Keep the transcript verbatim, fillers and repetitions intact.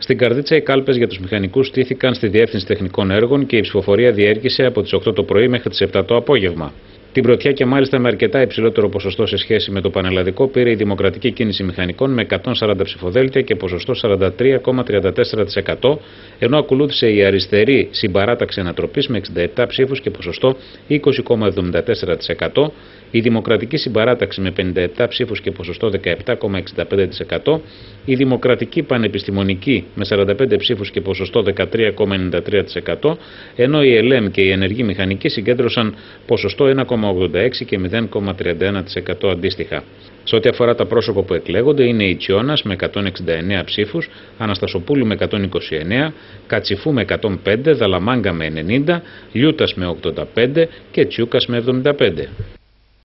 Στην Καρδίτσα, οι κάλπες για τους μηχανικούς στήθηκαν στη Διεύθυνση Τεχνικών Έργων και η ψηφοφορία διέργησε από τις οκτώ το πρωί μέχρι τις επτά το απόγευμα. Την πρωτιά και μάλιστα με αρκετά υψηλότερο ποσοστό σε σχέση με το πανελλαδικό πήρε η Δημοκρατική Κίνηση Μηχανικών με εκατόν σαράντα ψηφοδέλτια και ποσοστό σαράντα τρία κόμμα τριάντα τέσσερα τοις εκατό, ενώ ακολούθησε η Αριστερή Συμπαράταξη Ανατροπής με εξήντα επτά ψήφους και ποσοστό είκοσι κόμμα εβδομήντα τέσσερα τοις εκατό, η Δημοκρατική Συμπαράταξη με πενήντα επτά ψήφους και ποσοστό δεκαεπτά κόμμα εξήντα πέντε τοις εκατό, η Δημοκρατική Πανεπιστημονική με σαράντα πέντε ψήφους και ποσοστό δεκατρία κόμμα ενενήντα τρία τοις εκατό, ενώ η ΕΛΕΜ και η Ενεργή Μηχανική συγκέντρωσαν ποσοστό ένα κόμμα ογδόντα έξι και μηδέν κόμμα τριάντα ένα τοις εκατό αντίστοιχα. Σε ό,τι αφορά τα πρόσωπα που εκλέγονται, είναι η Τσιώνας με εκατόν εξήντα εννέα ψήφους, Αναστασοπούλου με εκατόν είκοσι εννέα, Κατσιφού με εκατόν πέντε, Δαλαμάγκα με ενενήντα, Λιούτας με ογδόντα πέντε και Τσιούκας με εβδομήντα πέντε.